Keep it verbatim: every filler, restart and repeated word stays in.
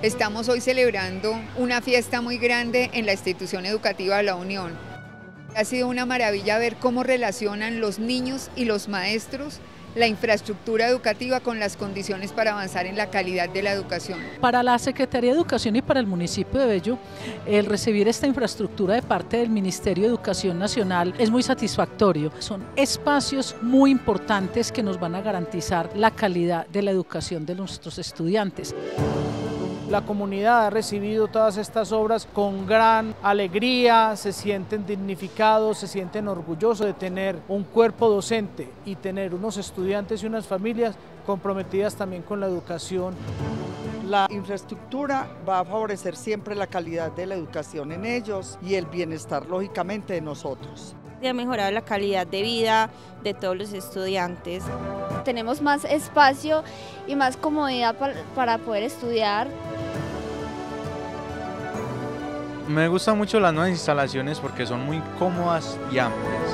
Estamos hoy celebrando una fiesta muy grande en la institución educativa de La Unión. Ha sido una maravilla ver cómo relacionan los niños y los maestros la infraestructura educativa con las condiciones para avanzar en la calidad de la educación. Para la Secretaría de Educación y para el municipio de Bello, el recibir esta infraestructura de parte del Ministerio de Educación Nacional es muy satisfactorio. Son espacios muy importantes que nos van a garantizar la calidad de la educación de nuestros estudiantes. La comunidad ha recibido todas estas obras con gran alegría, se sienten dignificados, se sienten orgullosos de tener un cuerpo docente y tener unos estudiantes y unas familias comprometidas también con la educación. La infraestructura va a favorecer siempre la calidad de la educación en ellos y el bienestar, lógicamente, de nosotros. Ha mejorado la calidad de vida de todos los estudiantes. Tenemos más espacio y más comodidad para poder estudiar. Me gustan mucho las nuevas instalaciones porque son muy cómodas y amplias.